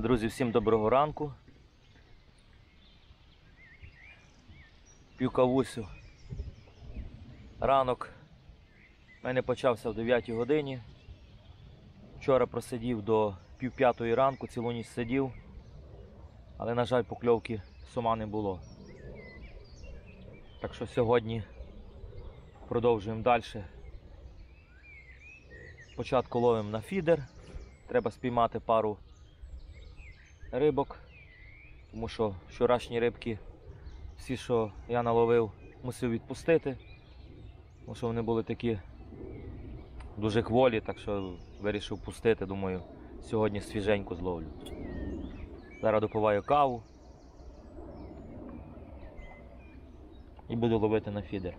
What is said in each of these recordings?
Друзі, всім доброго ранку. П'ю кавусю. Ранок в мене почався в 9 годині. Вчора просидів до пів-п'ятої ранку, цілу ніч сидів, але, на жаль, покльовки сума не було. Так що сьогодні продовжуємо далі. Спочатку ловимо на фідер, треба спіймати пару рибок, тому що вчорашні рибки, всі, що я наловив, мусив відпустити, тому що вони були такі дуже хволі, так що вирішив пустити, думаю, сьогодні свіженьку зловлю. Зараз допиваю каву і буду ловити на фідер.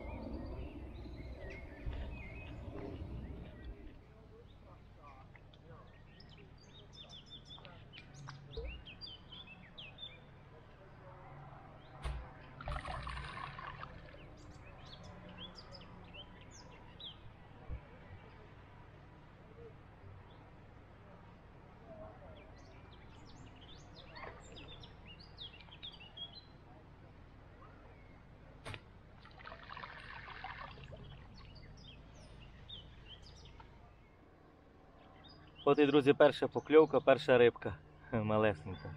От і, друзі, перша покльовка, перша рибка малесенька.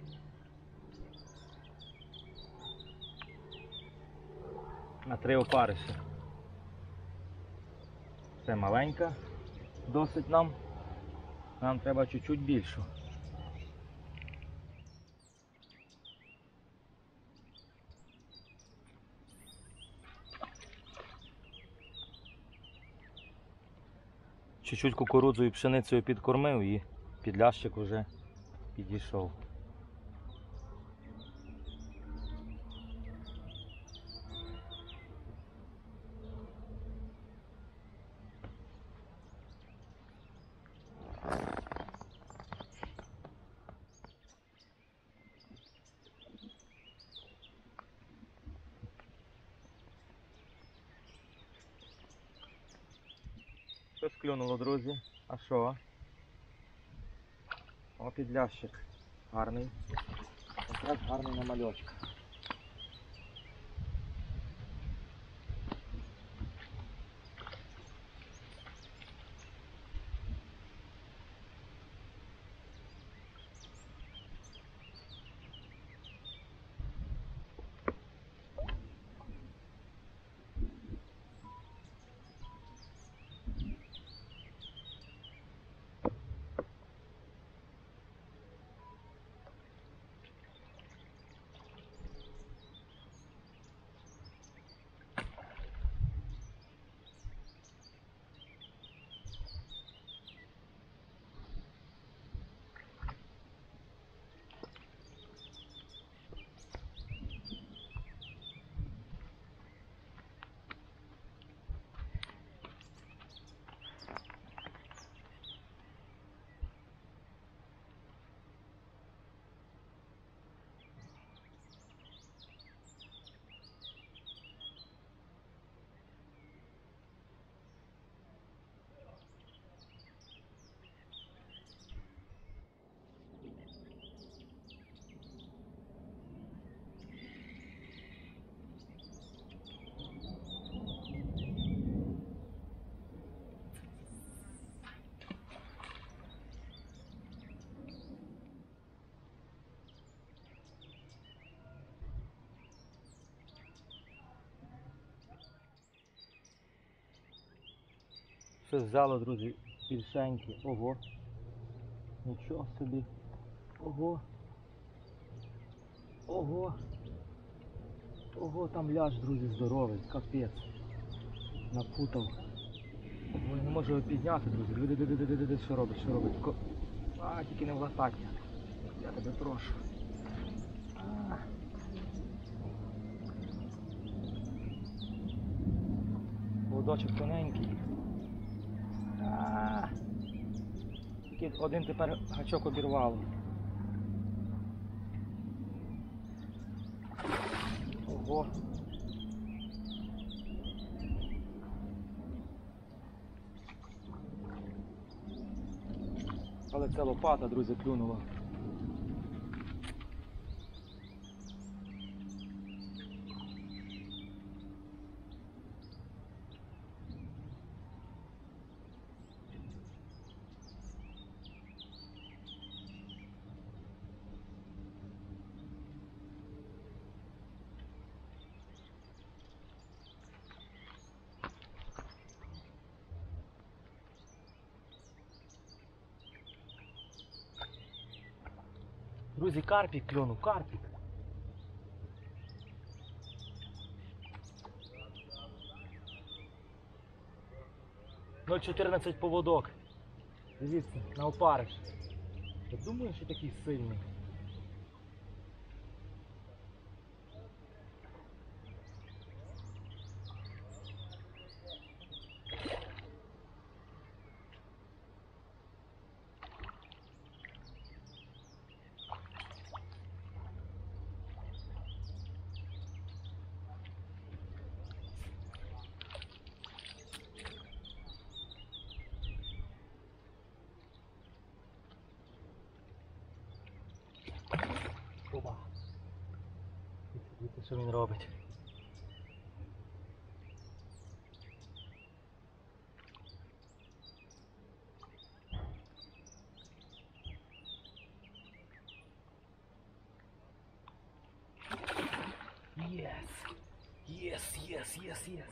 На 3 опариша. Це маленька, досить нам. Нам треба чуть-чуть більшу. Чуть-чуть кукурудзою і пшеницею підкормив і підлящик вже підійшов. Щось клюнуло, друзі. А що? О, підлящик. Гарний. Якраз гарний намальочка. Щось взяло, друзі, більшенькі. Ого. Нічого собі. Ого. Ого. Ого, там ляж, друзі, здоровий. Капець. Напутав. Ого, я не можу його підняти, друзі. Диди, що робить, що робить. А, тільки не в лопатня. Я тебе прошу. Водочок тоненький. Тільки один тепер гачок обірвало. Ого. Але це лопата, друзі, клюнула. Друзі, карпік клюнув, карпік. Ну, 14 поводок. Дивіться, на опариш. Я думаю, що такий сильний. Оба. Дивіться, що він робить. Єс! Єс, єс, єс, єс!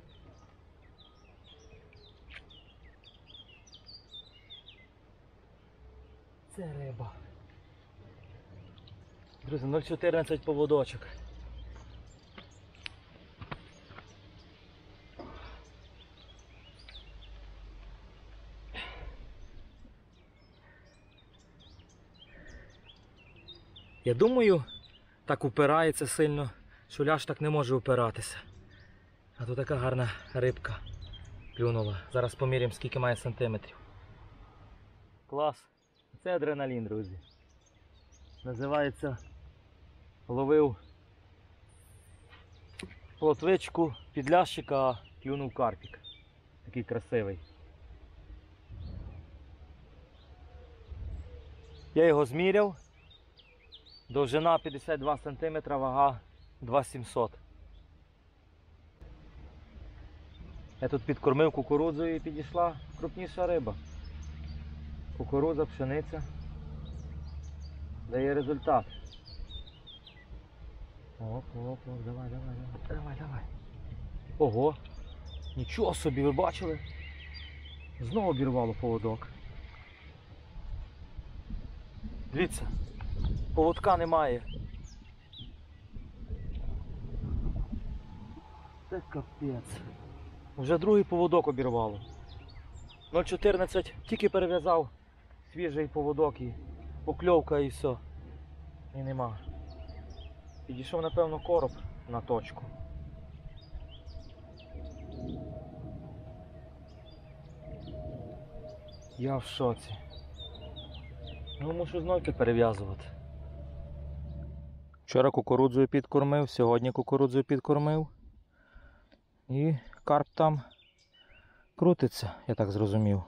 Це риба. Друзі, 0,14 поводочок. Я думаю, так упирається сильно, що ляж так не може упиратися. А тут така гарна рибка клюнула. Зараз поміряємо, скільки має сантиметрів. Клас. Це адреналін, друзі. Називається, ловив плотвичку підлящика, а клюнув карпік. Такий красивий. Я його зміряв. Довжина 52 см, вага 2700. Я тут підкормив кукурудзою і підійшла крупніша риба. Кукурудза, пшениця. Дає результат. Оп, оп, оп, давай, давай, давай, давай. Ого! Нічого собі, ви бачили? Знову обірвало поводок. Дивіться, поводка немає. Це капець. Вже другий поводок обірвало. 0,14, тільки перев'язав свіжий поводок і покльовка і все. І нема. Підійшов, напевно, короб на точку. Я в шоці. Ну, мушу знов перев'язувати. Вчора кукурудзою підкормив, сьогодні кукурудзою підкормив. І карп там крутиться, я так зрозумів.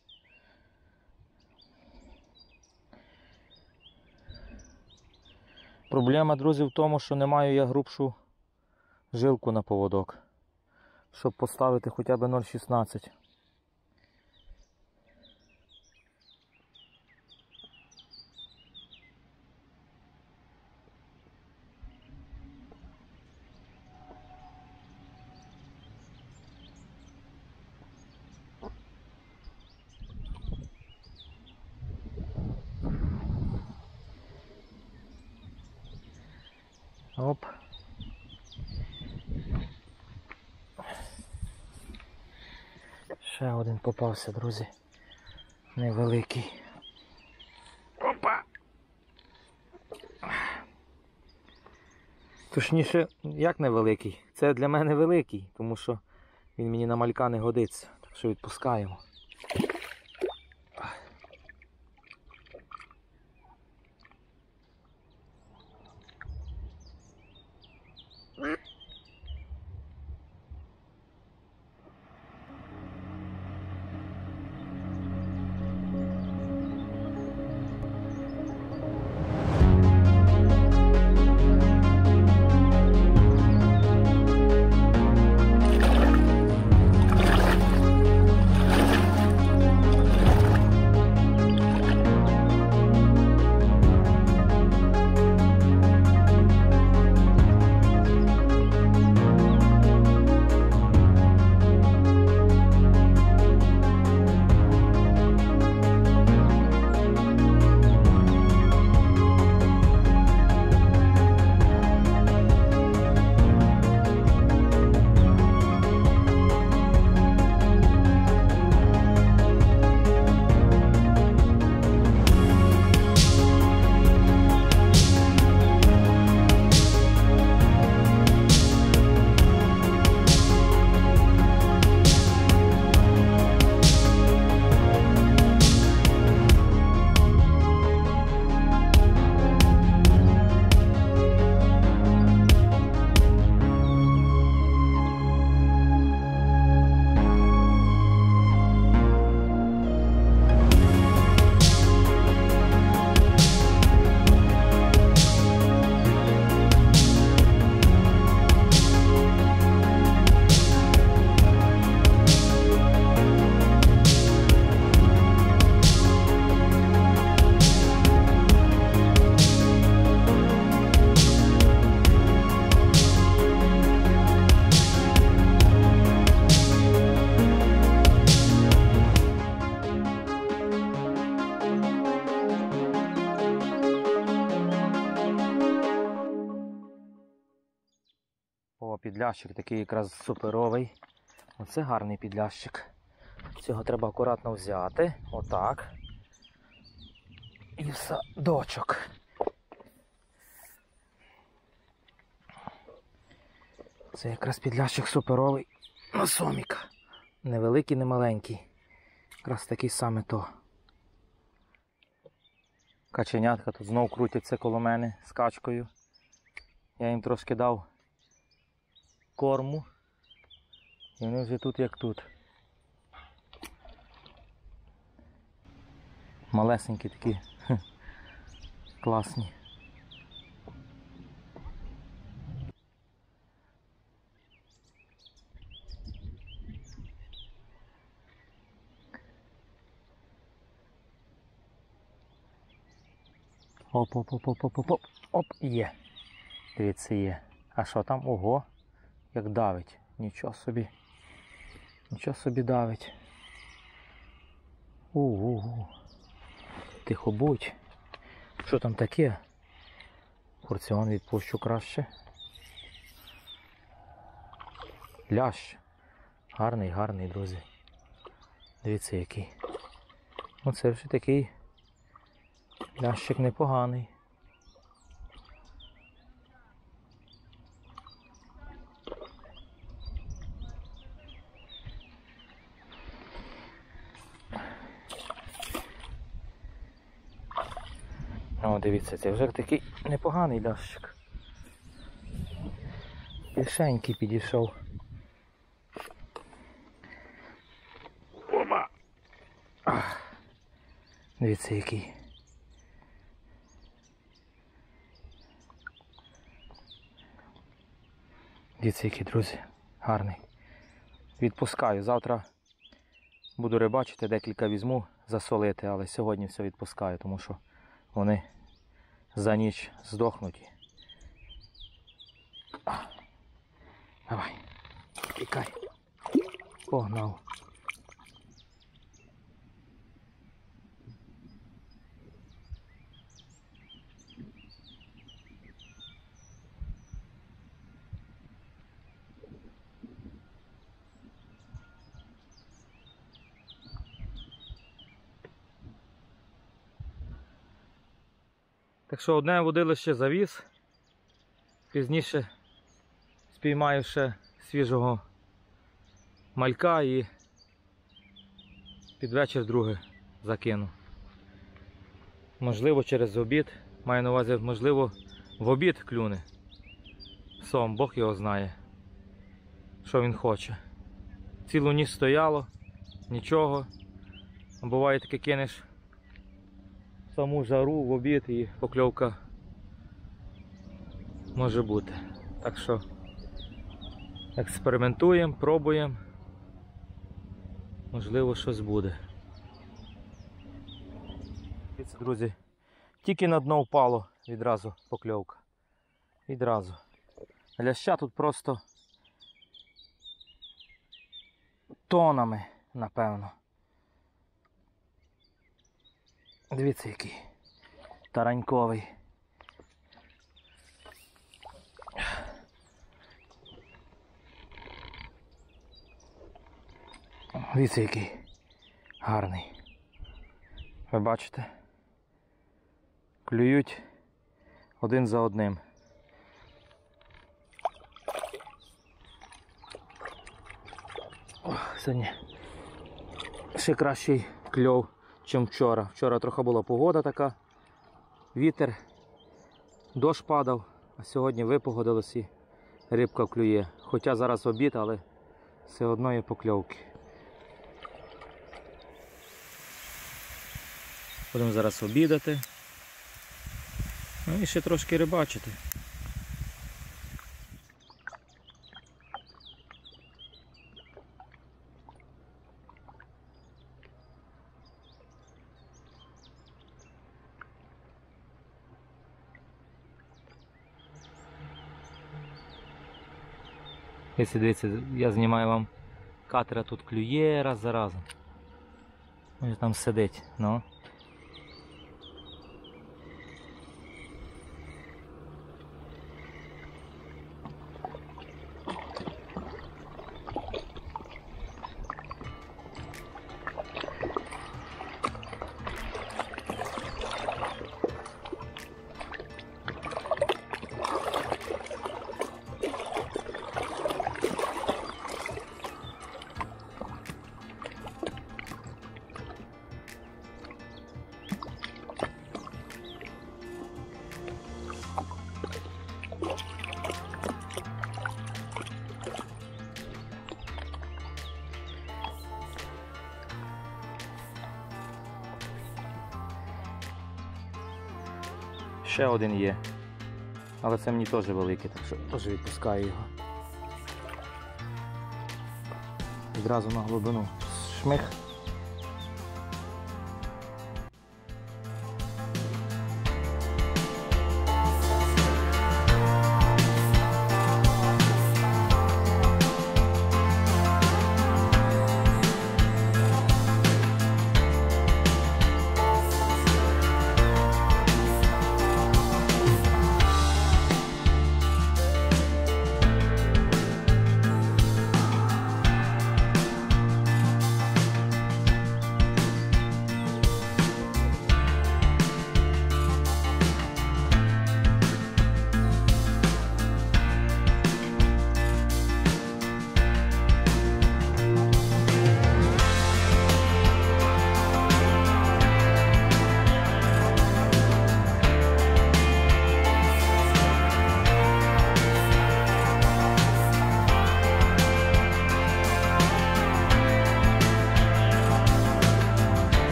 Проблема, друзі, в тому, що не маю я грубшу жилку на поводок, щоб поставити хоча б 0,16. Оп. Ще один попався, друзі. Невеликий. Опа! Точніше, як невеликий? Це для мене великий, тому що він мені на малька не годиться. Так що відпускаємо. О, підлящик такий якраз суперовий. Оце гарний підлящик. Цього треба акуратно взяти. Отак. І в садочок. Це якраз підлящик суперовий на соміка. Невеликий, не маленький. Якраз такий саме то. Каченятка тут знов крутяться коло мене з качкою. Я їм трошки дав корму. І вони вже тут як тут. Малесенькі такі. Класні. Оп-оп-оп-оп-оп-оп. Оп, є. Дивіться, є. А що там? Ого, як давить. Нічого собі. Нічого собі давить. У-у-у. Тихо будь. Що там таке? Порціон відпущу краще. Лящ. Гарний, гарний, друзі. Дивіться який. Оце вже такий лящик непоганий. О, дивіться, це вже такий непоганий лящик. Більшенький підійшов. Опа! Дивіться який. Дивіться який, друзі. Гарний. Відпускаю. Завтра буду рибачити, декілька візьму засолити, але сьогодні все відпускаю, тому що вони за ніч здохнуть. Давай, тікай. Погнав. Так що одне водилище завіз, пізніше спіймаю ще свіжого малька і під вечір друге закину. Можливо через обід, маю на увазі, можливо в обід клюне. Сом, Бог його знає, що він хоче. Цілу ніч стояло, нічого, а буває таке кинеш саму жару в обід і покльовка може бути. Так що експериментуємо, пробуємо. Можливо, щось буде. Дивіться, друзі, тільки на дно впало відразу покльовка. Відразу. Ляща тут просто тонами, напевно. Дивіться який тараньковий. Дивіться який гарний. Ви бачите? Клюють один за одним. Сьогодні ще кращий кльов, ніж вчора. Вчора трохи була погода така, вітер, дощ падав, а сьогодні випогодилось і рибка клює. Хоча зараз обід, але все одно є покльовки. Будемо зараз обідати. Ну і ще трошки рибачити. Дивіться, я знімаю вам катера, тут клює раз за разом. Ось там сидить, ну. ще один є. Але це мені теж великий, так що теж відпускаю його. Відразу на глибину. Шмих.